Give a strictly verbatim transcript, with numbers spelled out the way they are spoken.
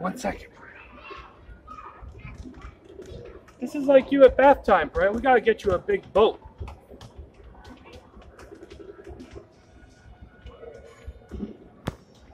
One second, Brett. This is like you at bath time, Brett. We gotta get you a big boat.